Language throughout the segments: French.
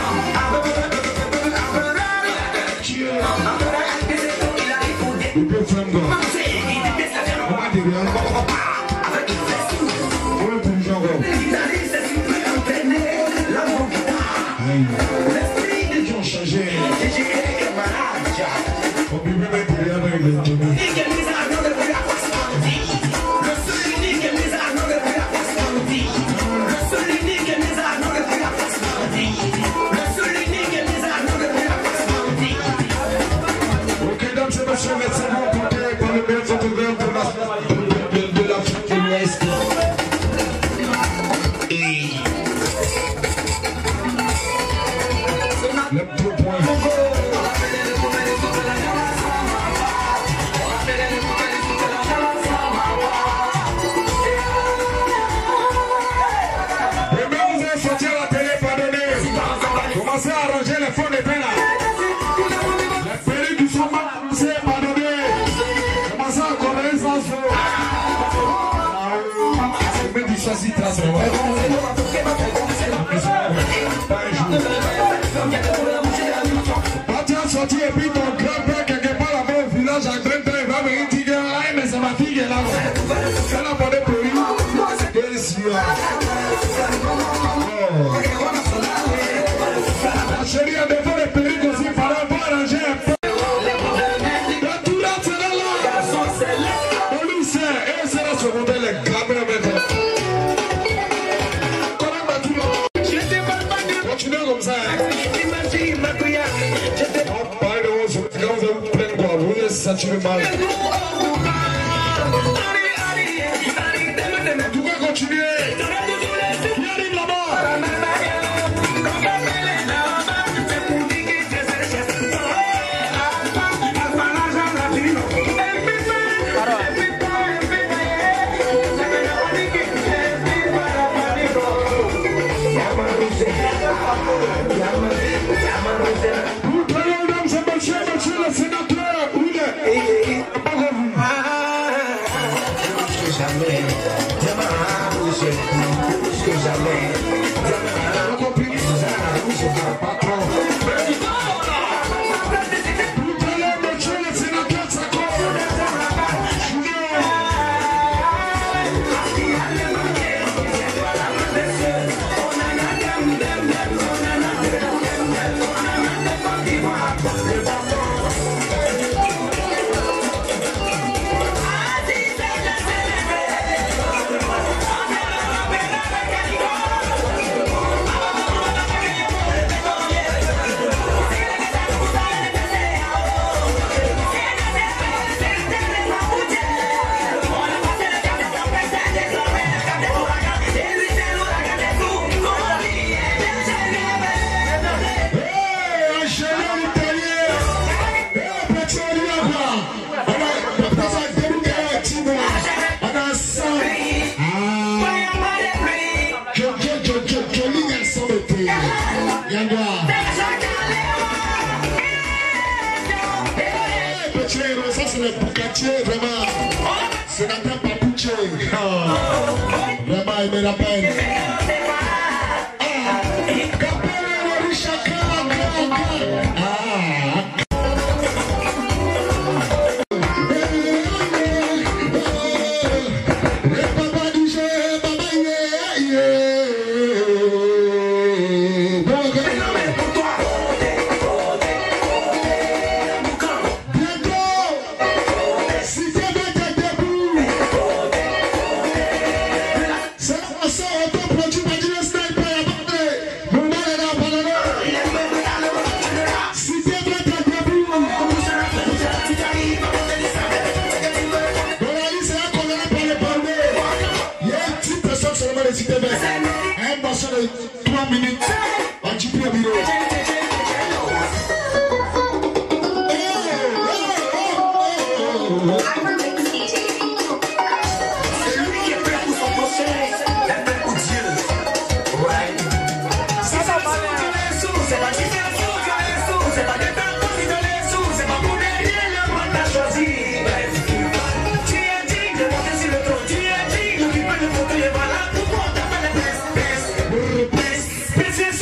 This is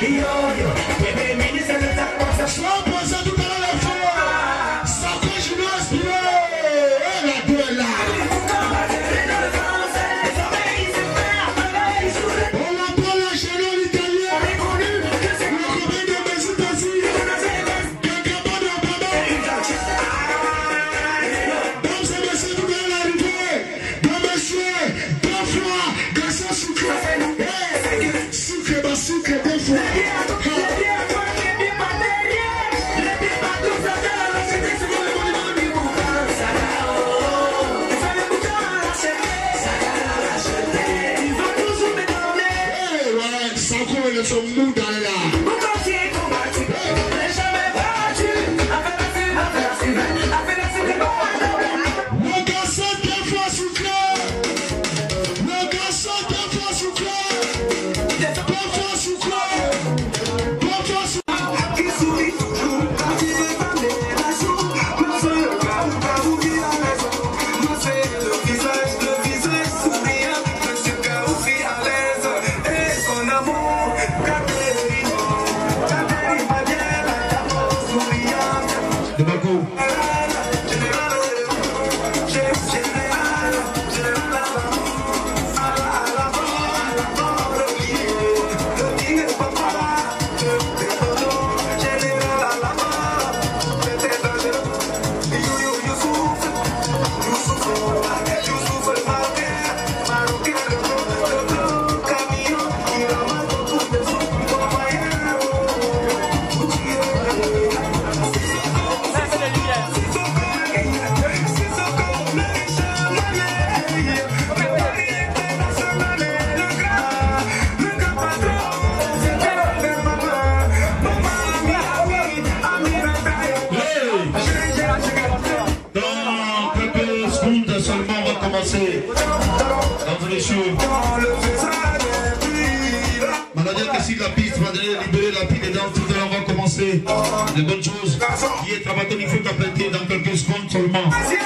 Les bonnes choses qui est travaillé, il faut t'apprêter dans quelques secondes seulement.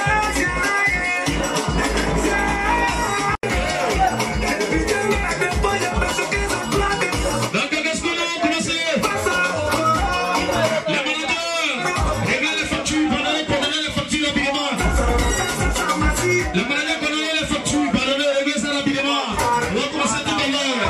Dans quelques secondes, on va commencer. Les managers, réglez les factures, pardonnez les factures rapidement. Les managers, pardonnez les factures, pardonnez, réglez ça rapidement. On va commencer tout à l'heure.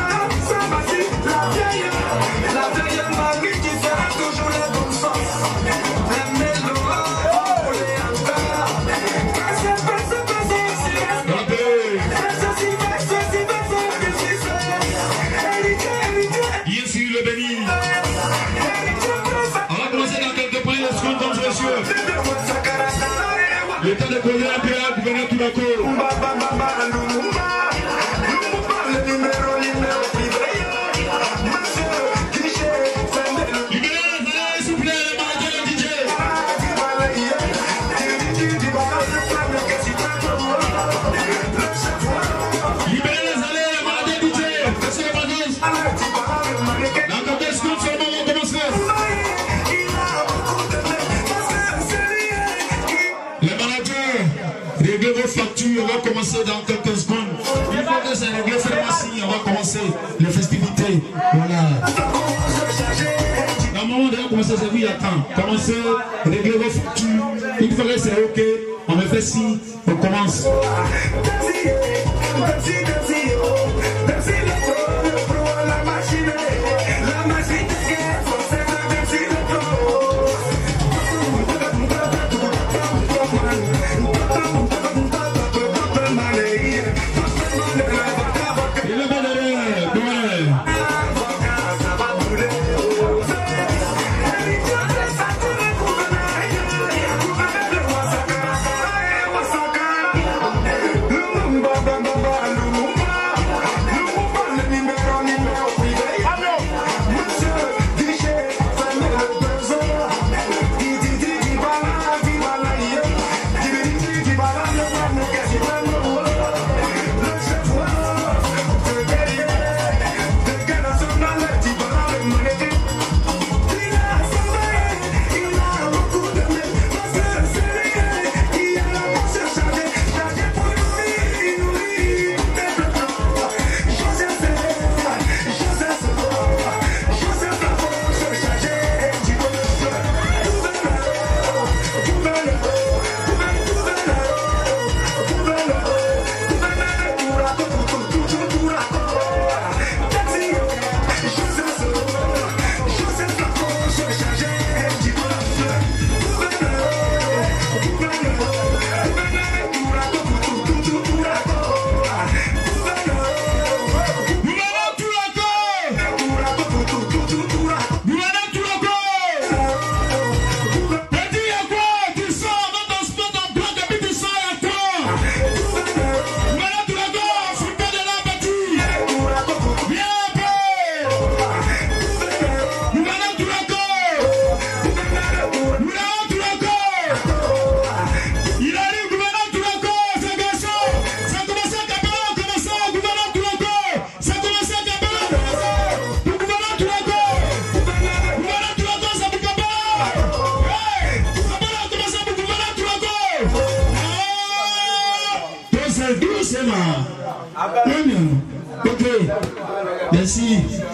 Le temps de poser un peu à gouverner tout d'accord. On va commencer dans quelques secondes. Il faut que ça règle seulement si on va commencer les festivités. Voilà. Dans le moment où on va commencer, c'est oui, attends. Commencez, régler vos factures. Une fois que c'est ok, on me fait si, on commence.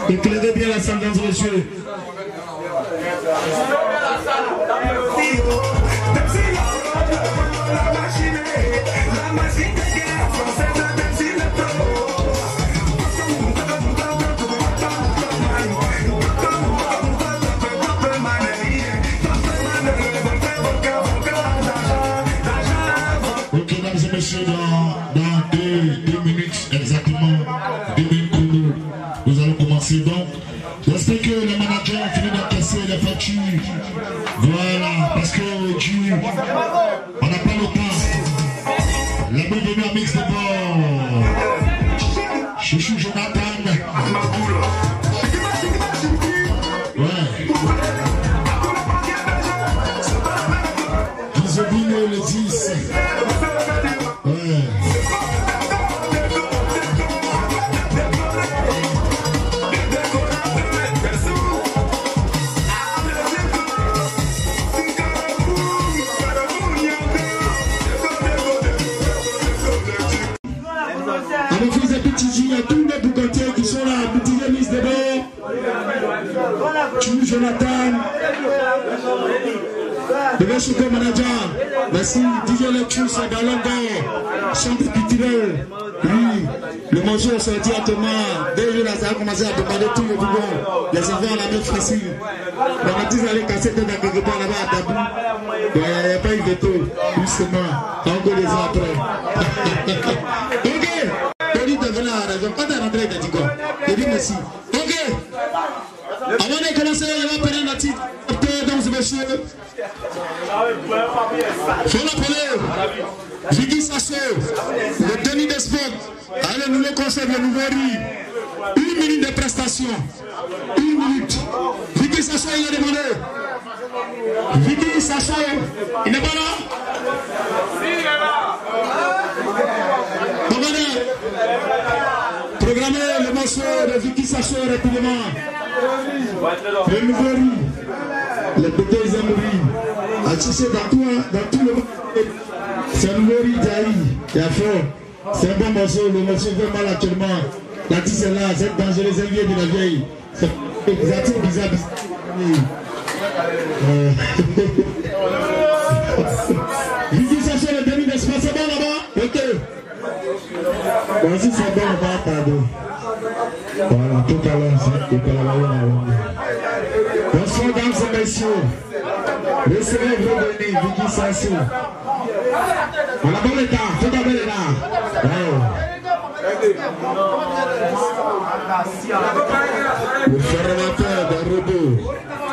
Éclairez bien la salle, mesdames et messieurs. Ok, mesdames et messieurs, dans deux minutes exactement, 2 minutes chrono, nous allons commencer. Donc, j'espère que les managers ont fini d'encaisser les factures. Voilà, parce que Dieu, on n'a pas le temps. La bienvenue à Mix de bord. Chouchou Jonathan. Ouais. Isobino le 10. Ouais. Avec fils et petits, il y a tous les boucantiers qui sont là, petit Miss de bord. Chou Jonathan. Le gars super manager. Merci. DJ Lecture, c'est dans l'angle. Chante culturel. Oui. Le morceau est sorti à Thomas. Dès que ça a commencé à demander tout le boulot. Les enfants à la même facile. On a dit d'aller casser tête à quelque part là-bas à Tabou. Il n'y a pas eu de taux. Justement. Encore des ans après. Ok. Tony de venir à la raison. Quand tu es rentré, tu as dit quoi? Je dis merci. Ok. Avant de commencer, il va prendre la petite. Mesdames et messieurs. Faut l'appeler. Vicky Sasso, le Denis des Sports. Allez, nous le concerne le nouveau riz. 1 minute de prestation. 1 minute. Vicky Sasso, il a demandé. Vicky Sasso, il n'est pas là? Il est là. Programmez le morceau de Vicky Sasso rapidement. Le nouveau riz. Les petits aiment le riz. Atissé dans tout le monde. C'est un nouveau riz d'Aïe. Il y a fort. C'est un bon morceau. Le morceau fait mal actuellement. La tisse est là. C'est dangereux. C'est lié de la vieille. C'est bizarre. Vicky Sasso, le demi d'espace. C'est bon là-bas? Ok. Bon, si c'est bon, on va attendre. Voilà, tout à l'heure, bonsoir, dames et messieurs. Recevez vos venus, Vicky Sasso. On a bon l'état, tout à l'heure là. Le formateur d'un robot.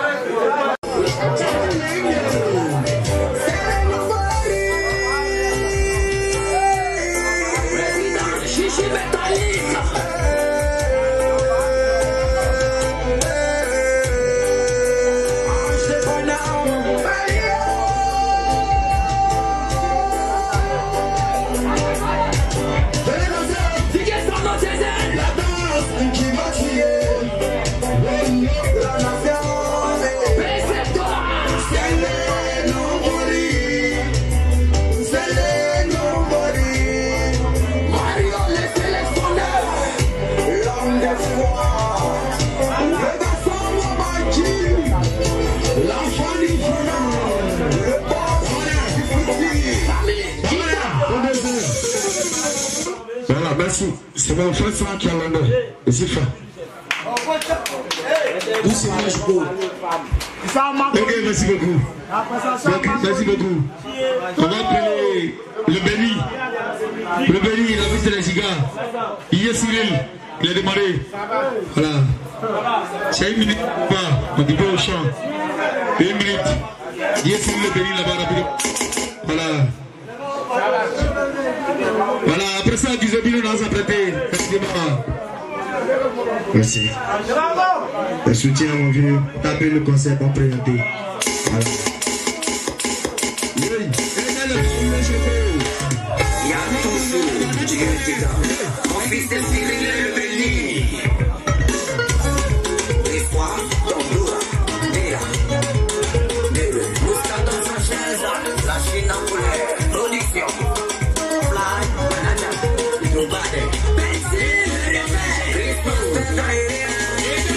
C'est mon frère Franck qui a l'honneur. Et c'est fait. Où c'est moi je peux? Ok, merci beaucoup. Merci beaucoup. On va appeler le Béni. Le Béni, il a vu les cigares. Il est Cyril. Il a demandé. Voilà. C'est 1 minute. On dit pas au champ. 1 minute. Il est Cyril le Béni là-bas rapidement. Voilà. Voilà, après ça, Gizobino nous a prêté. Merci. Le soutien, mon vieux. Tapez le concert pour présenter. Voilà. Mon fils est Cyril le Béni. L'histoire d'Honduras. Mouscata dans sa chaise. La Chine en couleur. Production. Fly, manager. Nobody. Christmas,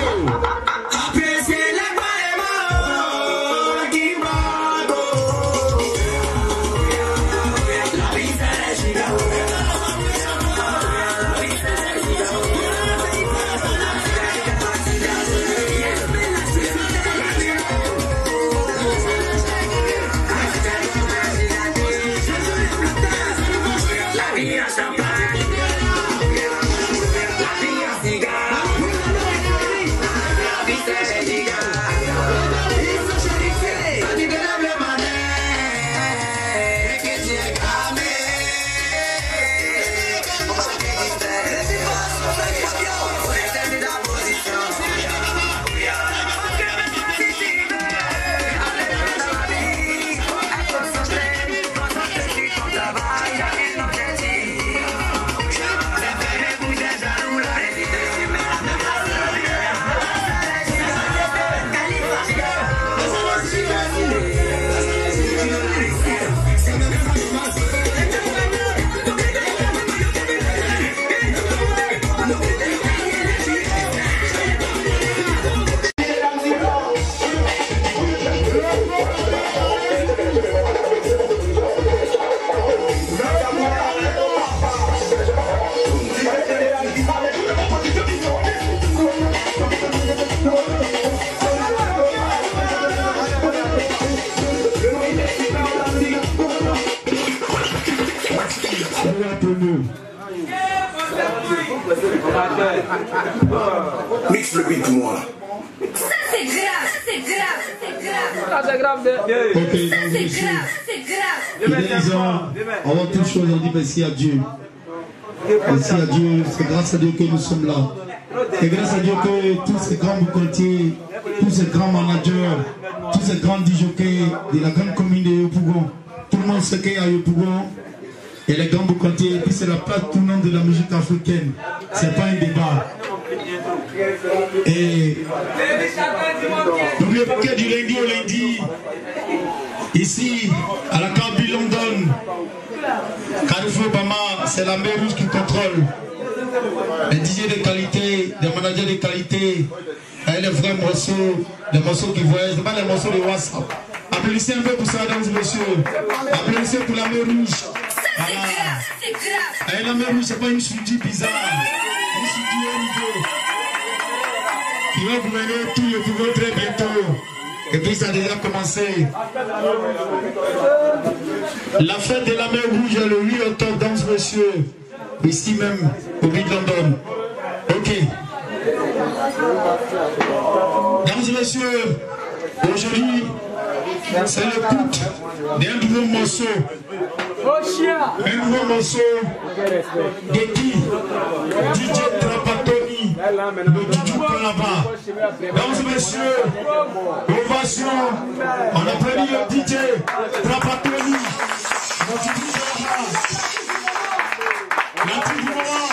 Mixe le beat, moi. Ça c'est grave, c'est grave, c'est grave. Ça c'est grave. Ok, Ça c'est grave, c'est grave. Avant toute chose, on dit merci à Dieu. Merci à Dieu, c'est grâce à Dieu que nous sommes là. C'est grâce à Dieu que tous ces grands boucantiers, tous ces grands managers, tous ces grands disjockeys de la grande commune de Yopougon, tout le monde sait qu'il y a Yopougon et les grands boucantiers, et puis c'est la plaque tournante de la musique africaine. C'est pas un débat. Et n'oubliez pas qu'il y a du lundi au lundi, ici à la Carby London, Carrefour Obama, c'est la mer rouge qui contrôle. Les DJ de qualité, des managers de qualité, avec les vrais morceaux, les morceaux qui voyagent, c'est pas les morceaux de WhatsApp. Applaudissez un peu pour ça, mesdames et messieurs. Applaudissez pour la mer rouge. Ça c'est grave, c'est grave. Et la mer rouge, c'est pas une studio bizarre, une studio haut niveau qui va vous mener tout le pouvoir très bientôt. Et puis ça a déjà commencé. La fête de la mer rouge est le 8 octobre, dans ce monsieur, ici même, au Big London. Ok. Mesdames et messieurs, aujourd'hui, c'est le coup d'un nouveau morceau. Un nouveau morceau de qui? DJ Trapatoni, le Dudu Kalaba. Mesdames et messieurs, ovation. On applaudit le DJ Trapatoni, le Dudu Kalaba. La tribu noire.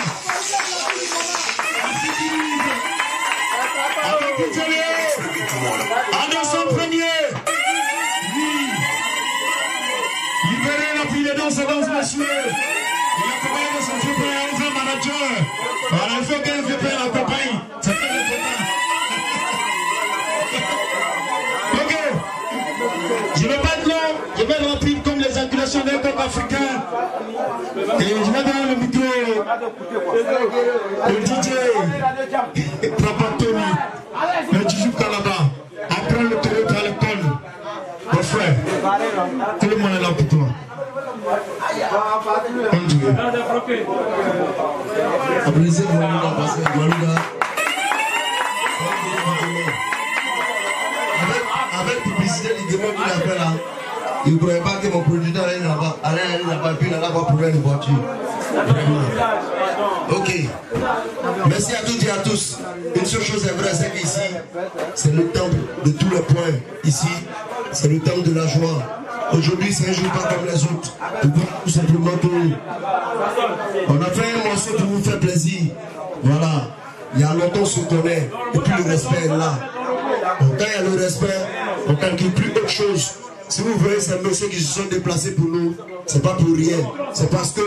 Avec DJ Anderson Premier. Oui. Libérez la pile de danse, messieurs. Il a accompagné de son vieux père, un vrai manager. Voilà, il faut qu'un vieux père l'accompagne. C'est pas le temps. Ok. Je ne vais pas être long, je vais être rapide comme les acculations d'un peuple africain. Et je vais donner le micro au DJ Trapatoni, le Dudu Kalaba. Après le tour à l'école. Mon frère, tout le monde est là pour toi. Applaudissez Gualouda parce que Gualouda, avec publicité, il demande qu'il appelle là. Il ne croyait pas que mon producteur allait là-bas, puis il n'allait pas trouver une voiture. Ok. Merci à toutes et à tous. Une seule chose est vraie, c'est qu'ici, c'est le temple de tous les points. Ici, c'est le temple de la joie. Aujourd'hui, c'est un jour pas comme les autres. Tout simplement que on a fait un morceau pour vous faire plaisir. Voilà. Il y a longtemps on se connaît. Et puis le respect est là. Donc, quand il y a le respect, on ne calcule plus autre chose. Si vous voyez ces messieurs qui se sont déplacés pour nous, c'est pas pour rien. C'est parce que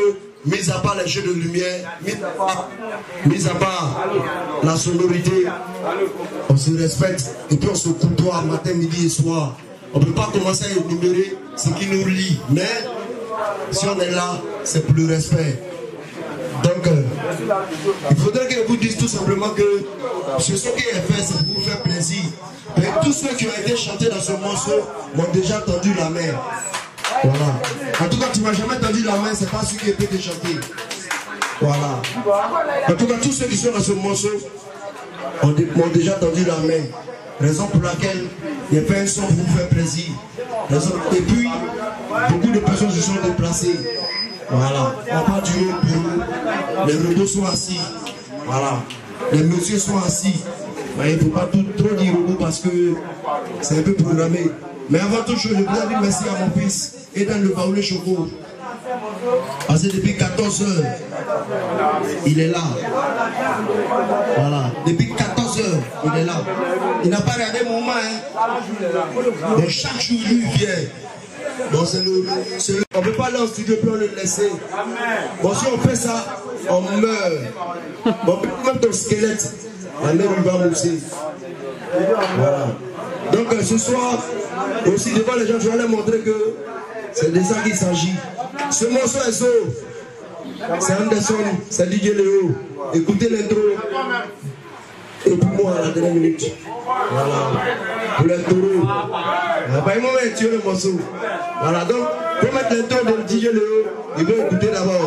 mis à part les jeux de lumière, mis à part la sonorité, on se respecte et puis on se côtoie matin, midi et soir. On ne peut pas commencer à énumérer ce qui nous lie, mais si on est là, c'est pour le respect. Donc, il faudrait que je vous dise tout simplement que ce qui est fait, c'est pour vous faire plaisir. Mais tous ceux qui ont été chantés dans ce morceau m'ont déjà tendu la main. Voilà. En tout cas, tu ne m'as jamais tendu la main, c'est pas celui qui a été chanté. Voilà. En tout cas, tous ceux qui sont dans ce morceau m'ont déjà tendu la main. Raison pour laquelle il a fait un son pour vous faire plaisir. Et puis, beaucoup de personnes se sont déplacées. Voilà. On part du haut bureau. Les robots sont assis. Voilà. Les messieurs sont assis. Mais il ne faut pas trop dire robots parce que c'est un peu programmé. Mais avant toute chose, je voudrais dire merci à mon fils, Eden Le Baoulé Choco. Parce que depuis 14 heures, il est là. Voilà. Depuis 14 heures, il est là. Il n'a pas regardé mon main. Hein. Donc chaque jour, lui vient. Bon, on ne peut pas aller en studio puis on le laisser. Bon, si on fait ça, on meurt. Bon, même ton squelette, la mère lui va mousser. Voilà. Donc ce soir, aussi devant les gens, je vais leur montrer que c'est de ça qu'il s'agit. Ce morceau est sauf. C'est Anderson, c'est DJ Léo. Écoutez l'intro. Et puis moi à la dernière minute. Voilà. Pour les taureaux. Ils m'ont tué le morceau. Voilà, donc pour mettre l'intro de DJ Léo, ils vont écouter d'abord.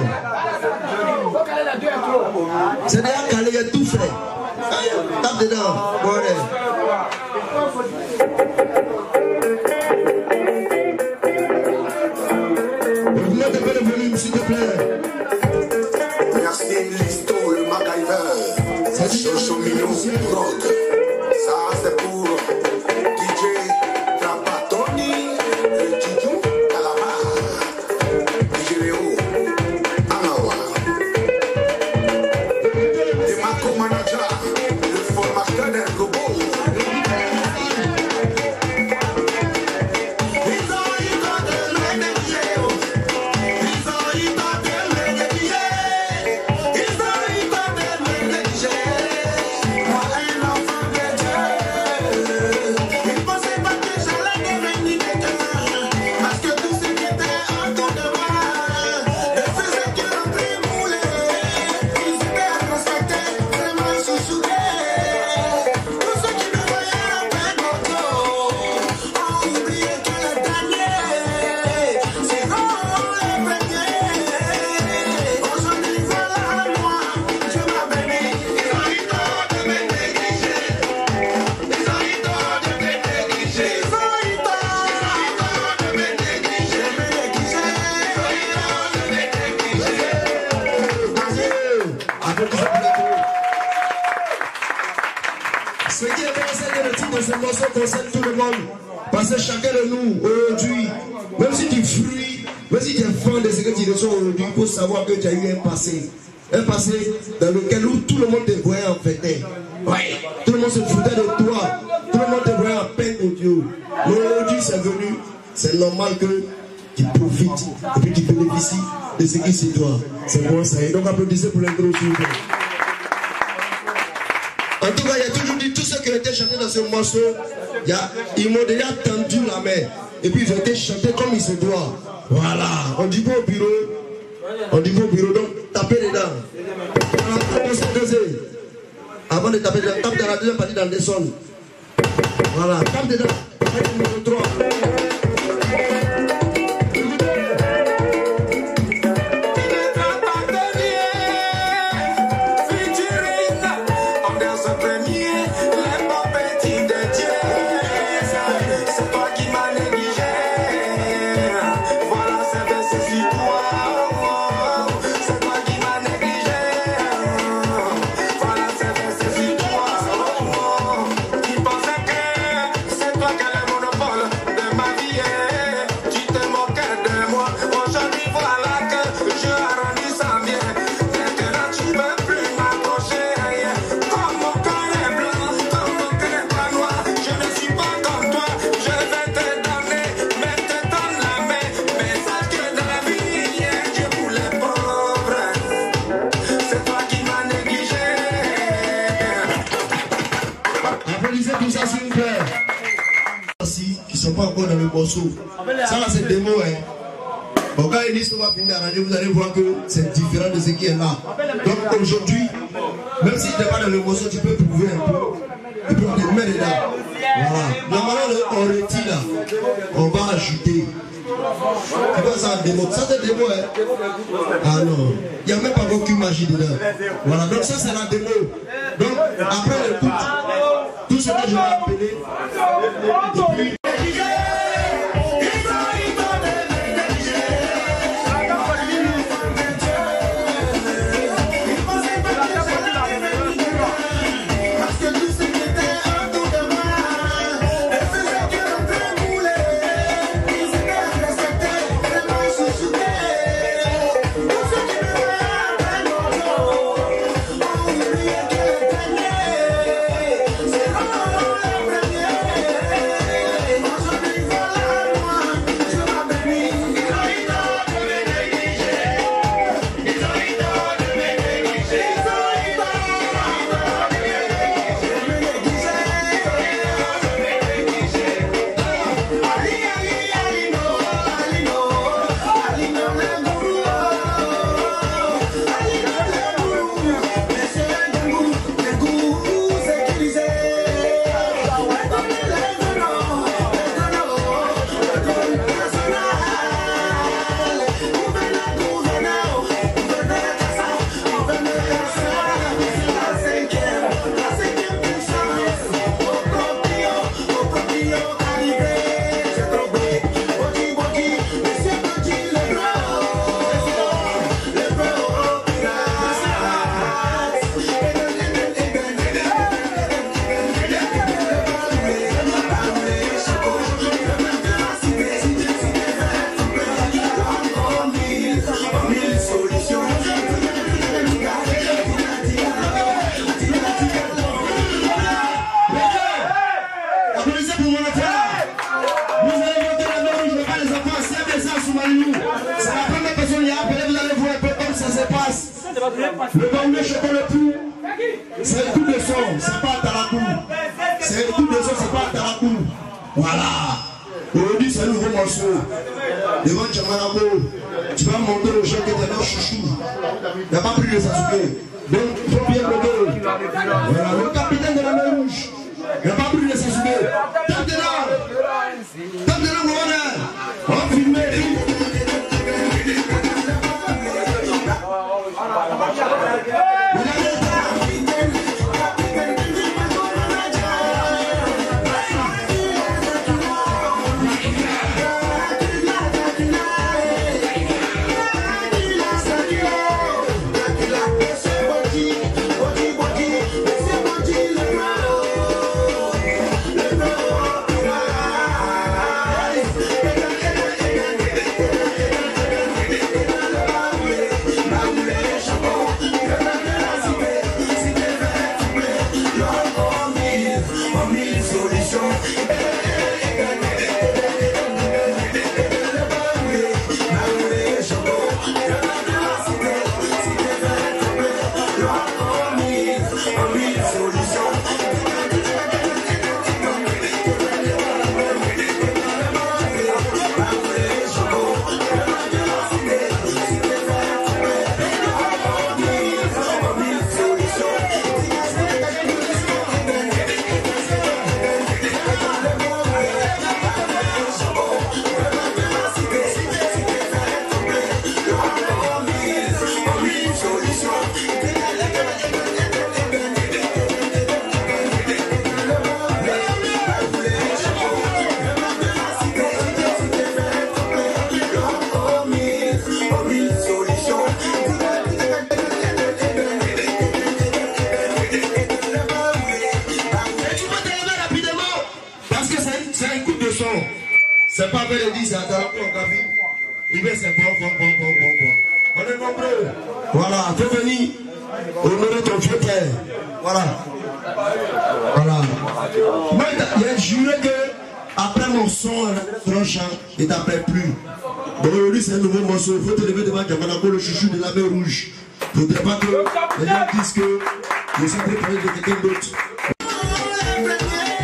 C'est déjà calé, il y a tout fait. Tape dedans. Voilà. Augmente un peu le volume, s'il te plaît. Merci Listo, le MacGyver. C'est Chocho Mignon, Prod. Ça c'est pour DJ Trapatoni, Tidjou, Calama, DJ Léo, Anawa. Et Marco Manager, le formateur des robots. Ce qui est concerne le titre de ce morceau concerne tout le monde. Parce que chacun de nous, aujourd'hui, même si tu fruis, même si tu es fan de ce que tu reçois aujourd'hui, il faut savoir que tu as eu un passé. Un passé dans lequel où tout le monde te voyait en fait. Ouais. Tout le monde se foutait de toi. Tout le monde te voyait en peine audio. Mais aujourd'hui, c'est venu. C'est normal que tu profites et puis tu bénéficies de ce qui c'est toi. C'est bon ça. Et donc applaudissez pour l'intro, s'il vous plaît. En tout cas, il y a toujours dit, tous ceux qui ont été chantés dans ce morceau, ils m'ont déjà tendu la main. Et puis ils ont été chantés comme il se doit. Voilà. On dit pas au bureau. On dit pas au bureau, donc tapez dedans. Avant de taper dedans, tape dans la deuxième partie d'Anderson. Voilà, tape dedans. Numéro 3. C'est toi qui as le monopole de ma visualiser tout ça s'il vous plaît. Qui ne sont pas encore dans le morceau. Ça là c'est démo hein. Bon, quand ils disent qu'on va finir d'arranger, vous allez voir que c'est différent de ce qui est là. Donc aujourd'hui, même si tu n'es pas dans le morceau, tu peux prouver un peu. Tu peux te mettre dedans. Voilà. Normalement, on retire là. On va ajouter. Tu vois ça, démo. Ça c'est démo hein. Ah non. Il n'y a même pas aucune magie dedans. Voilà. Donc ça c'est la démo. Donc après l'écoute, tout ce que je vais appeler. Depuis le baoulé chocolat le plus, c'est le coup de son, c'est pas à Taracou. C'est le coup de son, c'est pas à Taracou. Voilà. Aujourd'hui, c'est un nouveau morceau. Devant Tchamanako, tu vas monter le chef qui était leur chouchou. Il n'a pas pris le Sasuke. Donc, il faut bien le voilà, le capitaine de la mer rouge. Il n'a pas pris le Sasuke. Tape de là. Tape de là, on va filmer. C'est pas vrai de dire, c'est à Tarapou en café. Il veut c'est bon. On est nombreux. Voilà, fais venir honorer ton vieux père. Voilà. Moi, il a juré que après mon son, ton chant, il t'appelle plus. Donc aujourd'hui, c'est un nouveau morceau. Il faut te lever devant Tchamanako, le chouchou de la mer rouge. Il ne faudrait pas que les gens disent que je suis préparé de quelqu'un d'autre.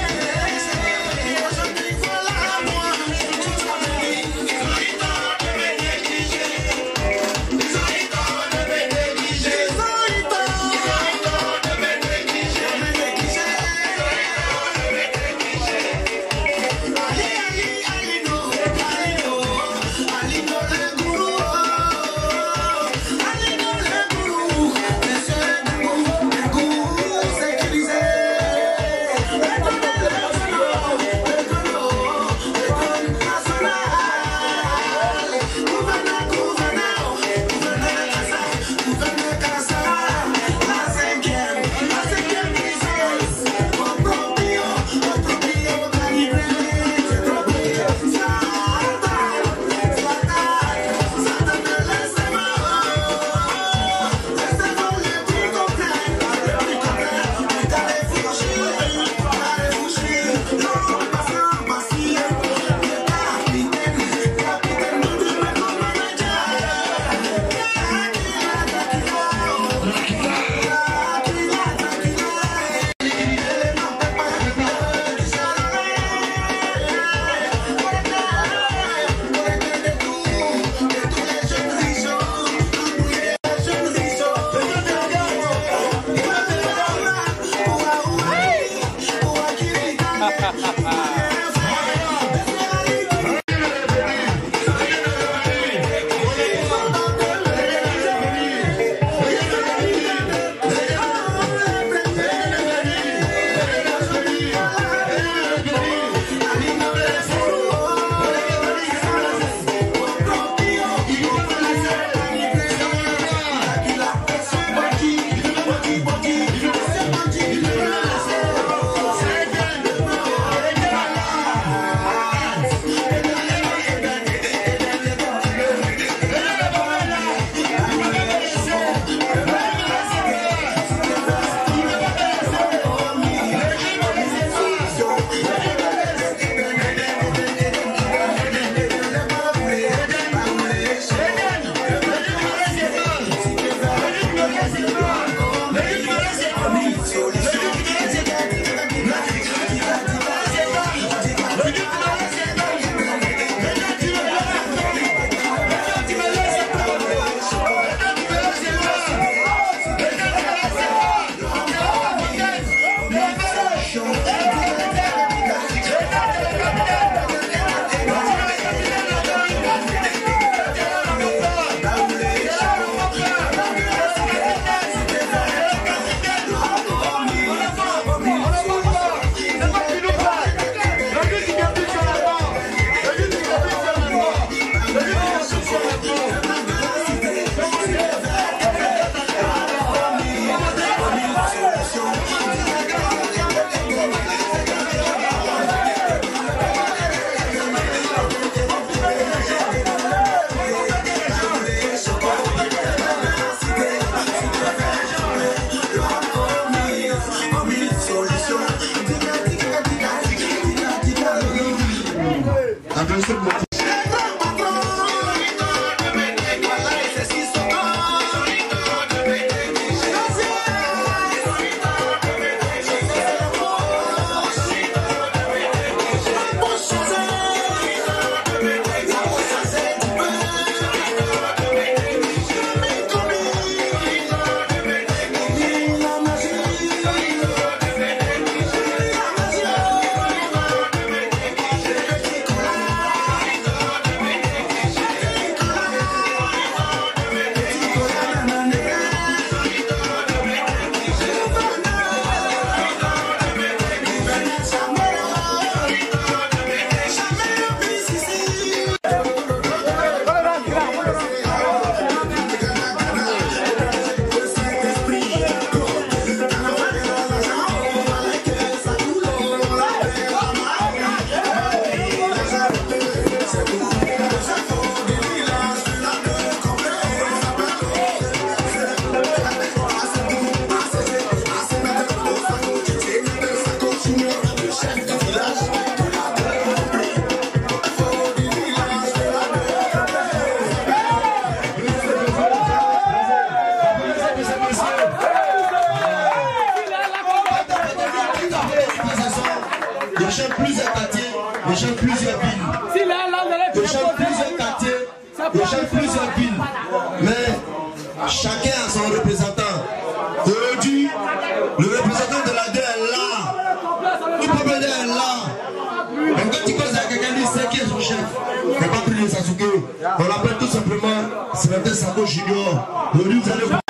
Adressez le motif. Mais chacun a son représentant. Aujourd'hui, le représentant de la DER est là. Le peuple est là. Donc quand tu causes à quelqu'un, il sait qui est son chef. Il n'a pas pris le Sasuke. On l'appelle tout simplement Sylvain Sako Junior. Aujourd'hui, vous allez voir.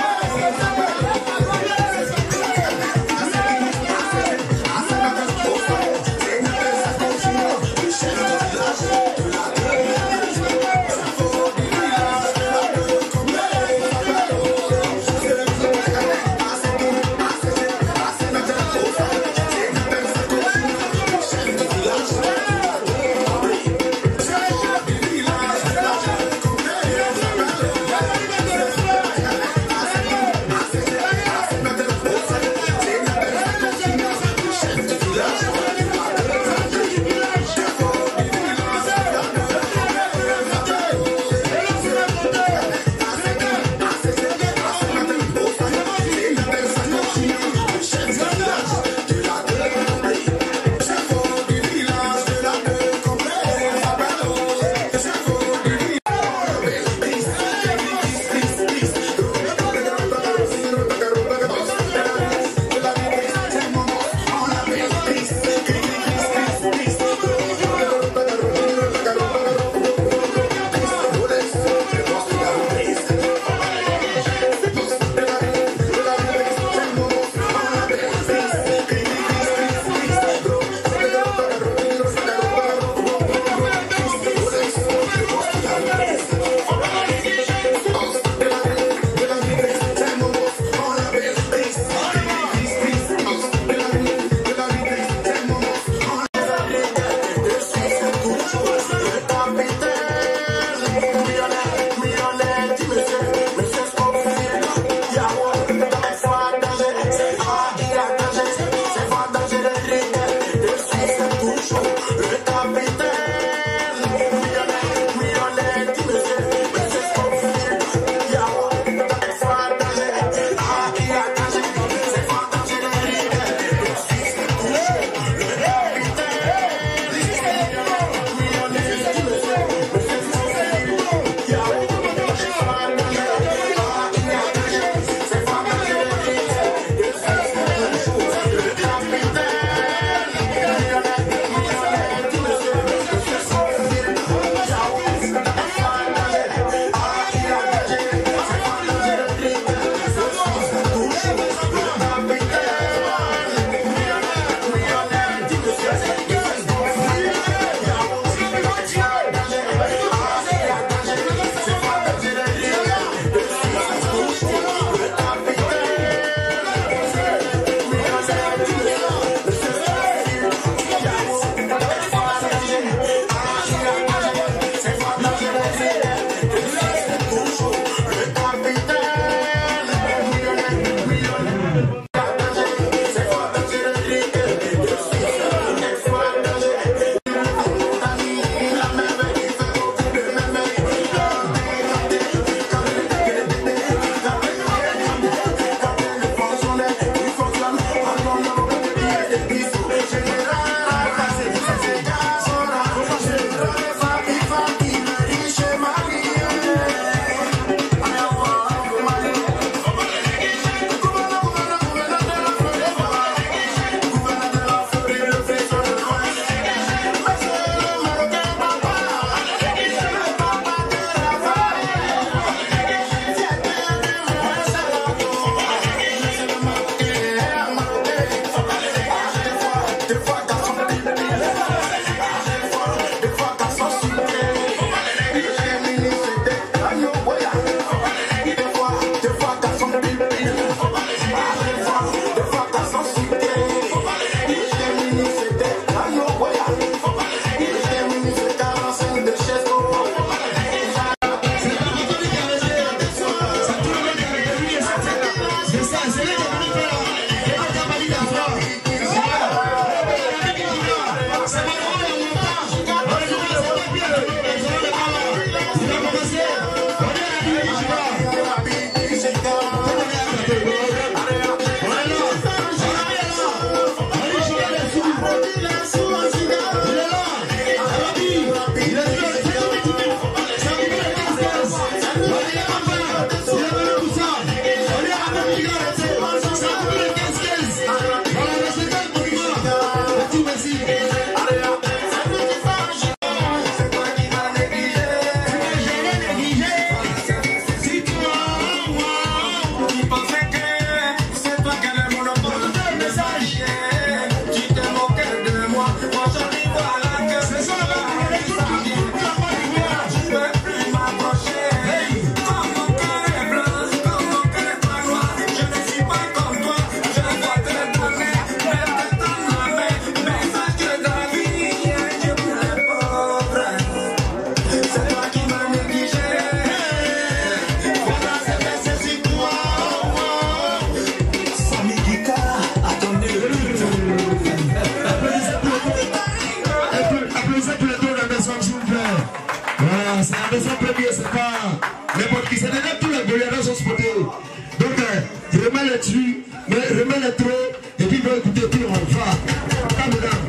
descend premier, c'est pas n'importe qui. C'est déjà tous les goleadors sont spotés. Donc, remets les trucs, remets les trop, et puis va écouter, puis on va. Calme down.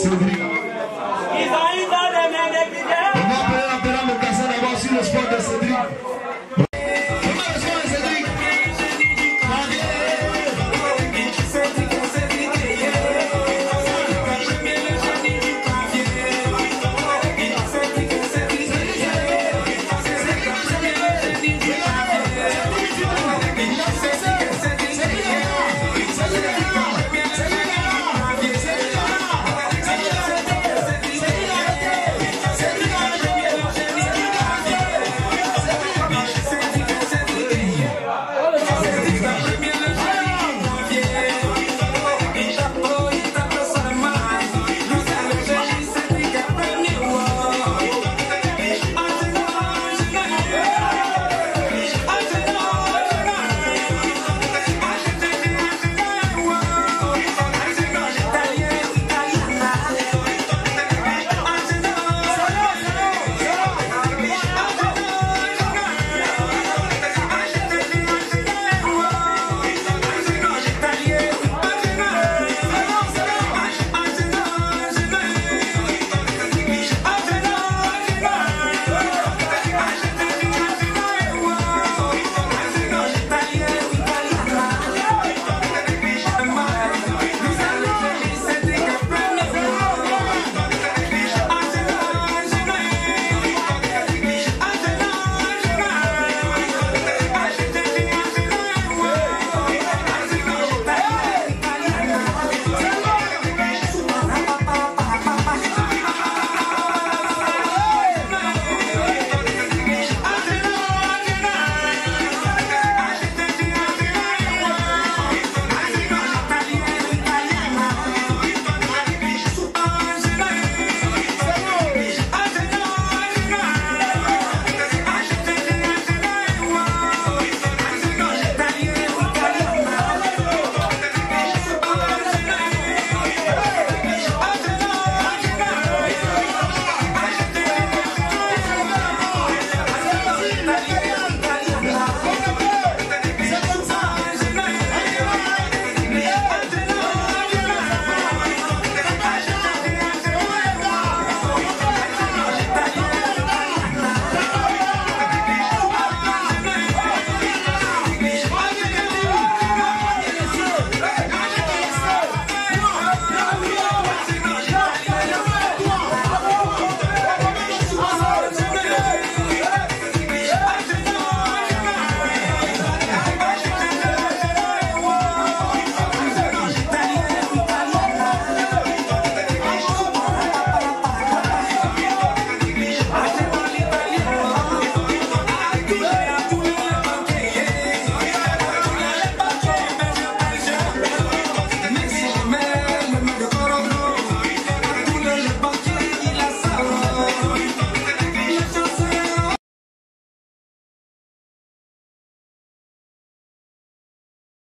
Cédric